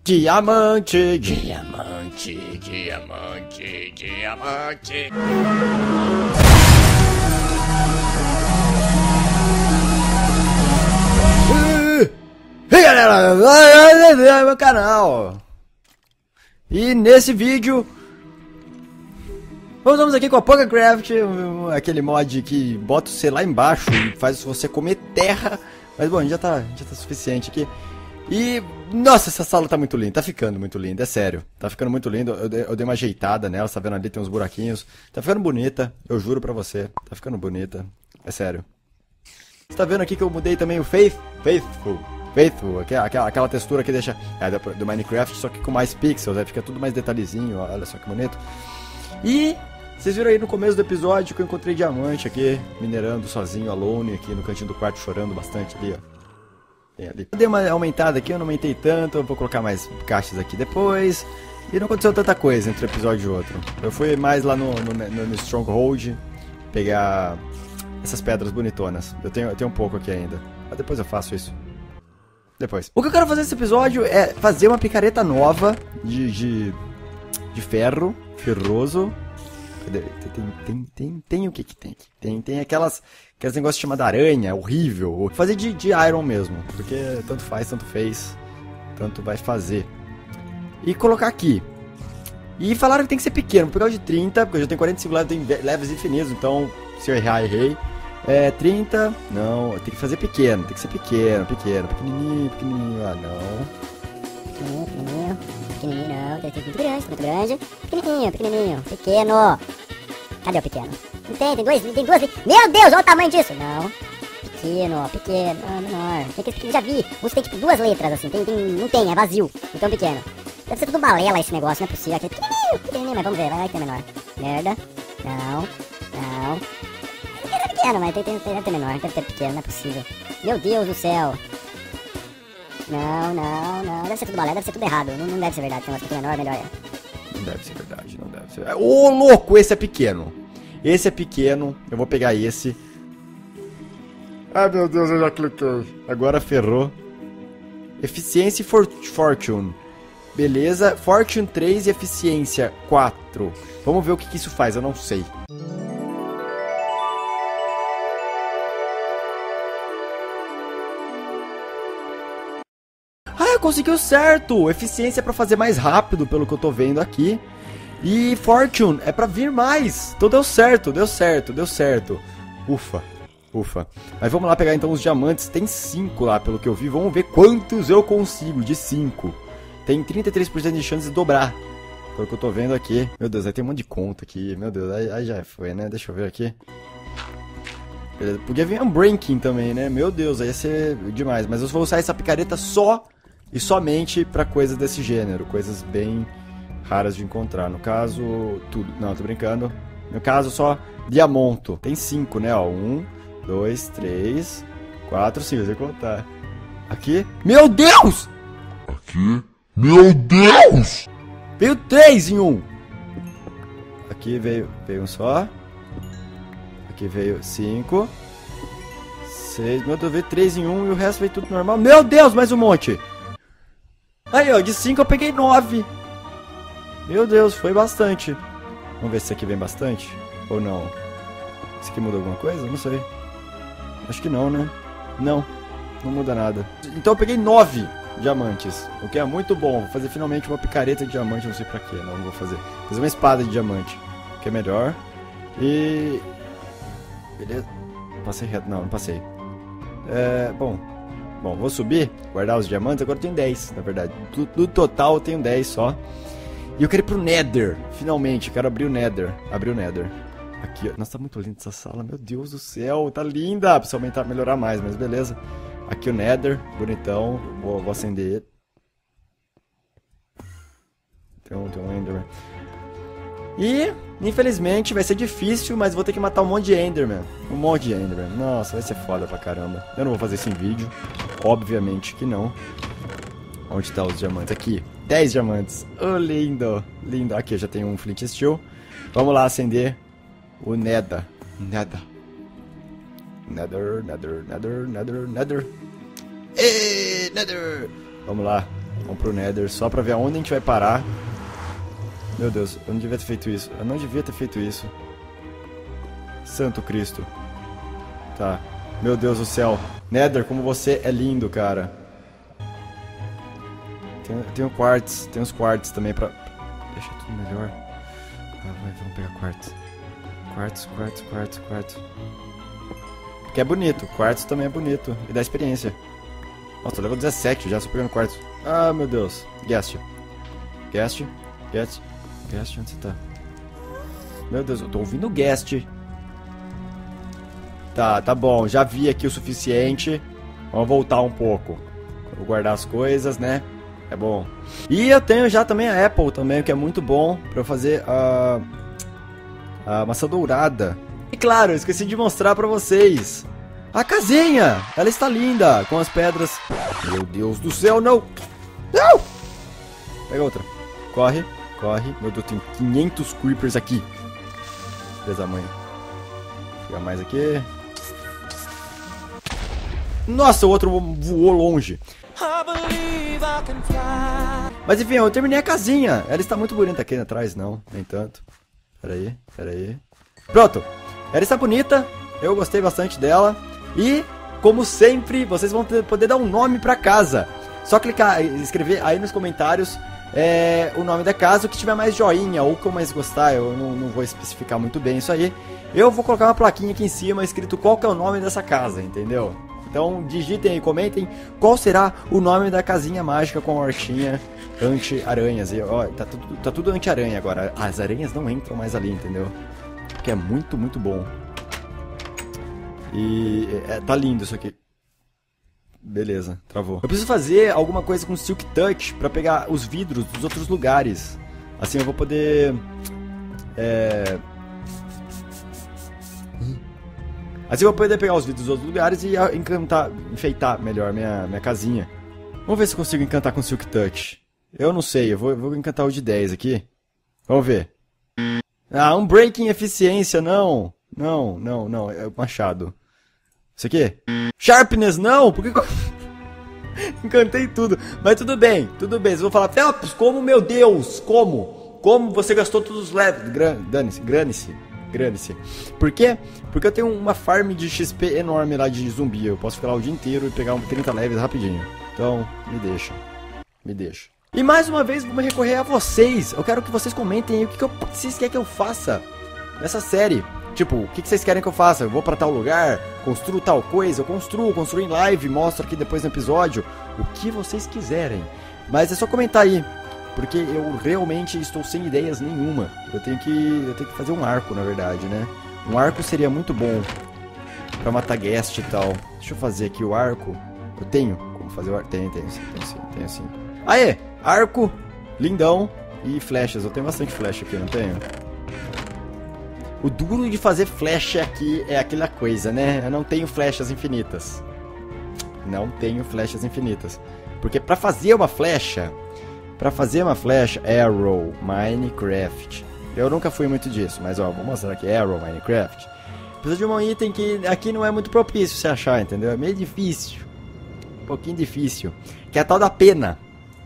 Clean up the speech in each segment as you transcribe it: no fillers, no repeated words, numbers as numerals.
Diamante, diamante, diamante, diamante. E aí galera, meu canal. E nesse vídeo vamos aqui com a PokéCraft, aquele mod que bota você lá embaixo e faz você comer terra. Mas bom, já tá suficiente aqui. E, nossa, essa sala tá muito linda, tá ficando muito linda, é sério. Tá ficando muito linda, eu dei uma ajeitada nela, tá vendo ali, tem uns buraquinhos. Tá ficando bonita, eu juro pra você, tá ficando bonita, é sério. Você tá vendo aqui que eu mudei também o Faithful, aquela textura que deixa, do Minecraft, só que com mais pixels, aí fica tudo mais detalhezinho, olha só que bonito. E vocês viram aí no começo do episódio que eu encontrei diamante aqui, minerando sozinho, alone, aqui no cantinho do quarto, chorando bastante ali, ó. Ali. Eu dei uma aumentada aqui, eu não aumentei tanto, eu vou colocar mais caixas aqui depois. E não aconteceu tanta coisa entre um episódio e outro. Eu fui mais lá no Stronghold pegar essas pedras bonitonas. Eu tenho um pouco aqui ainda, mas depois eu faço isso. Depois. O que eu quero fazer nesse episódio é fazer uma picareta nova de ferro, ferroso. Tem o que tem aqui? Tem aqueles negócios chamados aranha, horrível. Vou fazer de iron mesmo, porque tanto faz, tanto fez, tanto vai fazer. E colocar aqui. E falaram que tem que ser pequeno, vou pegar o de 30, porque eu já tenho 45 levels, tem levels infinitos, então se eu errar, errei. 30, não, tem que fazer pequeno, tem que ser pequenininho, ah não. Pequenininho não, tem que ser muito grande, pequenininho, pequeno. Cadê o pequeno? Não tem duas. Meu Deus, olha o tamanho disso. Não, pequeno, menor. Tem que já vi, uns tem tipo 2 letras assim, não tem, é vazio, então pequeno. Deve ser tudo balela esse negócio, não é possível. Aqui é pequenininho, mas vamos ver, vai ter menor. Merda, não. Deve ter pequeno, mas deve ter menor, deve ter pequeno, não é possível. Meu Deus do céu. Não, deve ser tudo balela, deve ser tudo errado, não deve ser verdade, tem um aspecto menor, melhor é. Não deve ser verdade, não deve ser. Ô, louco, esse é pequeno. Esse é pequeno, eu vou pegar esse. Ai, meu Deus, eu já cliquei. Agora ferrou. Eficiência e Fortune. Beleza, Fortune 3 e Eficiência 4. Vamos ver o que isso faz, eu não sei. Ah, conseguiu certo! Eficiência é pra fazer mais rápido, pelo que eu tô vendo aqui. E Fortune é pra vir mais. Então deu certo. Ufa. Mas vamos lá pegar então os diamantes. Tem 5 lá, pelo que eu vi. Vamos ver quantos eu consigo de 5. Tem 33% de chance de dobrar, pelo que eu tô vendo aqui. Meu Deus, aí tem um monte de conta aqui. Meu Deus, aí já foi, né? Deixa eu ver aqui. Beleza. Podia vir um Breaking também, né? Meu Deus, aí ia ser demais. Mas eu vou usar essa picareta só e somente pra coisas desse gênero. Coisas bem raras de encontrar. No caso, tudo. Não, tô brincando. No caso, só diamonto. Tem 5, né? Ó, 1, 2, 3, 4, 5. Você contar. Aqui. Meu Deus! Aqui. Meu Deus! Veio 3 em 1. Aqui veio um só. Aqui veio 5. 6. Meu Deus, veio 3 em 1 e o resto veio tudo normal. Meu Deus, mais um monte. Aí, ó, de 5 eu peguei 9. Meu Deus, foi bastante. Vamos ver se esse aqui vem bastante. Ou não. Esse aqui muda alguma coisa? Não sei. Acho que não, né? Não muda nada. Então eu peguei 9 diamantes, o que é muito bom. Vou fazer finalmente uma picareta de diamante, não sei pra quê. Não vou fazer. Vou fazer uma espada de diamante, que é melhor. E... beleza. Passei reto. Não passei. Bom, vou subir, guardar os diamantes. Agora eu tenho 10, na verdade. No total eu tenho 10 só. E eu quero ir pro Nether, finalmente. Eu quero abrir o Nether. Aqui, ó. Nossa, tá muito linda essa sala. Meu Deus do céu, tá linda. Precisa aumentar, melhorar mais, mas beleza. Aqui o Nether, bonitão. Vou acender ele. Tem um Enderman. E, infelizmente, vai ser difícil, mas vou ter que matar um monte de Enderman. Nossa, vai ser foda pra caramba. Eu não vou fazer isso em vídeo. Obviamente que não. Onde tá os diamantes? Aqui. 10 diamantes. Oh, lindo. Aqui eu já tenho um Flint Steel. Vamos lá acender o Nether. Nether. Nether. Vamos lá. Vamos pro Nether, só pra ver aonde a gente vai parar. Meu Deus, eu não devia ter feito isso. Eu não devia ter feito isso. Santo Cristo. Tá. Meu Deus do céu. Nether, como você é lindo, cara. Tem um quartz. Tem uns quartz também pra... Deixa tudo melhor. Vamos pegar quartz. Quartz. Porque é bonito. Quartz também é bonito. E dá experiência. Nossa, tô level 17 já, só pegando quartz. Ah, meu Deus. Guest, onde você tá? Meu Deus, eu tô ouvindo guest. Tá bom, já vi aqui o suficiente. Vamos voltar um pouco. Vou guardar as coisas, né? É bom. E eu tenho já também a Apple também, que é muito bom pra eu fazer a maçã dourada. E claro, eu esqueci de mostrar pra vocês a casinha. Ela está linda, com as pedras. Meu Deus do céu, não! Não! Pega outra. Corre. Meu Deus, tem 500 creepers aqui. Beleza, mãe. Vou pegar mais aqui. Nossa, o outro voou longe. Mas enfim, eu terminei a casinha. Ela está muito bonita aqui atrás, não, nem tanto. Pera aí. Pronto. Ela está bonita. Eu gostei bastante dela. E, como sempre, vocês vão poder dar um nome pra casa. Só clicar e escrever aí nos comentários o nome da casa, o que tiver mais joinha ou o que eu mais gostar. Eu não vou especificar muito bem isso aí. Eu vou colocar uma plaquinha aqui em cima escrito qual que é o nome dessa casa, entendeu? Então digitem aí, comentem qual será o nome da casinha mágica com a hortinha anti-aranhas. E ó, tá tudo anti-aranha agora. As aranhas não entram mais ali, entendeu? Porque é muito, muito bom. E tá lindo isso aqui. Beleza, travou. Eu preciso fazer alguma coisa com Silk Touch pra pegar os vidros dos outros lugares. Assim eu vou poder... Assim eu vou poder pegar os vidros dos outros lugares e enfeitar melhor minha casinha. Vamos ver se eu consigo encantar com Silk Touch. Eu não sei, eu vou encantar o de 10 aqui. Vamos ver. Ah, um breaking eficiência, não. Não, é o machado. Isso aqui? Sharpness, não! Por que eu... Encantei tudo. Mas tudo bem. Vocês vão falar, Felps, como, meu Deus? Como? Como você gastou todos os levels? Grane-se. Por quê? Porque eu tenho uma farm de XP enorme lá de zumbi. Eu posso ficar lá o dia inteiro e pegar 30 levels rapidinho. Então, me deixa. E mais uma vez, vou recorrer a vocês. Eu quero que vocês comentem aí o que vocês querem que eu faça nessa série. Tipo, o que vocês querem que eu faça? Eu vou pra tal lugar? Construo tal coisa? Eu construo em live, mostro aqui depois no episódio. O que vocês quiserem. Mas é só comentar aí. Porque eu realmente estou sem ideias nenhuma. Eu tenho que fazer um arco, na verdade, né? Um arco seria muito bom pra matar guest e tal. Deixa eu fazer aqui o arco. Eu tenho como fazer o arco? Tenho sim. Aê! Arco, lindão e flechas. Eu tenho bastante flecha aqui, não tenho? O duro de fazer flecha aqui é aquela coisa, né? Eu não tenho flechas infinitas. Porque pra fazer uma flecha... Arrow, Minecraft. Eu nunca fui muito disso, mas ó, vou mostrar aqui. Arrow, Minecraft. Precisa de um item que aqui não é muito propício você achar, entendeu? É meio difícil. Um pouquinho difícil. Que é a tal da pena.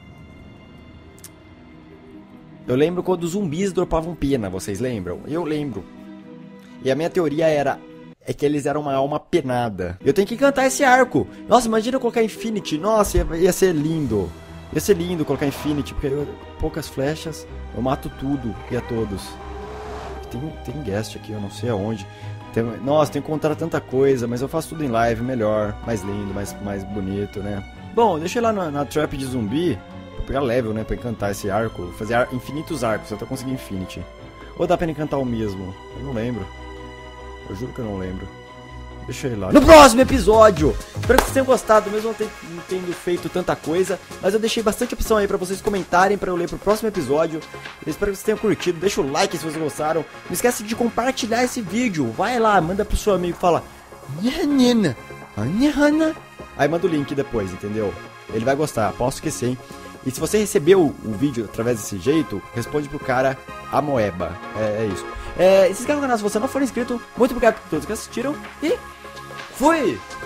Eu lembro quando os zumbis dropavam pena, vocês lembram? Eu lembro. E a minha teoria é que eles eram uma alma penada. Eu tenho que encantar esse arco. Nossa, imagina eu colocar Infinity. Nossa, ia ser lindo. Ia ser lindo colocar Infinity, porque poucas flechas, eu mato tudo e a todos. Tem guest aqui, eu não sei aonde. Nossa, tenho que encontrar tanta coisa, mas eu faço tudo em live, melhor, mais lindo, mais bonito, né? Bom, deixa eu ir lá na trap de zumbi, pra pegar level, né, pra encantar esse arco, fazer infinitos arcos, até conseguir Infinity. Ou dá pra encantar o mesmo? Eu não lembro. Eu juro que eu não lembro. Deixa eu ir lá. No próximo episódio! Espero que vocês tenham gostado, mesmo não tendo feito tanta coisa. Mas eu deixei bastante opção aí pra vocês comentarem, pra eu ler pro próximo episódio. Eu espero que vocês tenham curtido. Deixa o like se vocês gostaram. Não esquece de compartilhar esse vídeo. Vai lá, manda pro seu amigo e fala... Aí manda o link depois, entendeu? Ele vai gostar, aposto que sim. E se você recebeu o vídeo através desse jeito, responde pro cara a moeba. É isso. Se inscreva no canal se você não for inscrito. Muito obrigado por todos que assistiram. E fui!